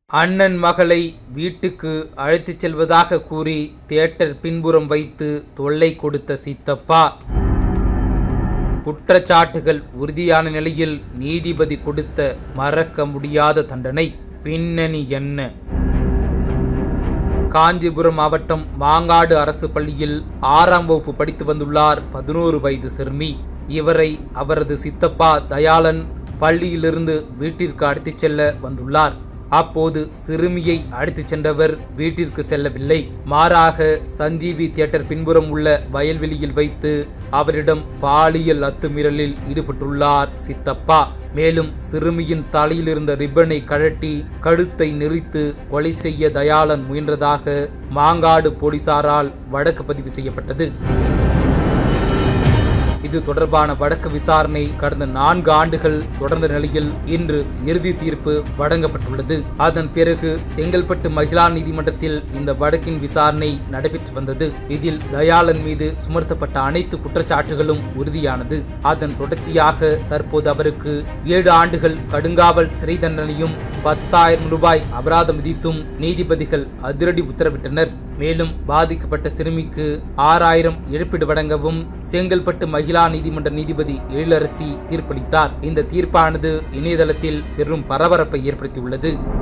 அண்ணன் மகளை வீட்டுக்கு அழைத்துச் செல்வதாக கூறி தியேட்டர் பின்புறம் வைத்து தொல்லை கொடுத்த சித்தப்பா. குற்றச்சாட்டுகள் உறுதியான நிலையில் நீதிபதி கொடுத்த மறக்க முடியாத தண்டனை. பின்னணி என்ன? காஞ்சிபுரம் மாவட்டம் மாங்காடு அரசு பள்ளியில் 6ஆம் வகுப்பு படித்து வந்துள்ளார் 11 வயது சிறுமி. இவரை அவரது சித்தப்பா தயாளன் பள்ளியிலிருந்து வீட்டிற்கு அழைத்துச் செல்ல வந்துள்ளார். அப்போது சிறுமியை அழைத்துச் சென்றவர் வீட்டிற்கு செல்லவில்லை. மாறாக சஞ்சீவி தியேட்டர் பின்புறம் உள்ள வயல்வெளியில் வைத்து அவரிடம் பாலியல் அத்துமீறலில் ஈடுபட்டுள்ளார் சித்தப்பா. மேலும் சிறுமியின் தலையில் இருந்த ரிப்பனை கழட்டி கழுத்தை நெரித்து கொலை செய்ய தயாளன் முயன்றதாக மாங்காடு போலீசாரால் வழக்கு பதிவு செய்யப்பட்டது. இது தொடர்பான வழக்கு விசாரணை கடந்த 4 ஆண்டுகள் தொடர்ந்த நிலையில் இன்று இறுதி தீர்ப்பு வழங்கப்பட்டுள்ளது. அதன் பிறகு செங்கல்பட்டு மகிழா நீதிமன்றத்தில் இந்த வழக்கின் விசாரணை நடைபெற்று வந்தது. இதில் தயாளன் மீது சுமத்தப்பட்ட அனைத்து குற்றச்சாட்டுகளும் உறுதியானது. அதன் தொடர்ச்சியாக தற்போது அவருக்கு 7 ஆண்டுகள் கடுங்காவல் சிறை தண்டனையும் 10,000 ரூபாய் அபராதம் விதித்தும் நீதிபதிகள் அதிரடி உத்தரவிட்டனர். மேலும் பாதிக்கப்பட்ட சிறுமிக்கு 6,000 இழப்பீடு வழங்கவும் செங்கல்பட்டு மகிழா நீதிமன்ற நீதிபதி எழிலரசி தீர்ப்பளித்தார். இந்த தீர்ப்பானது இணையதளத்தில் பெரும் பரபரப்பை ஏற்படுத்தியுள்ளது.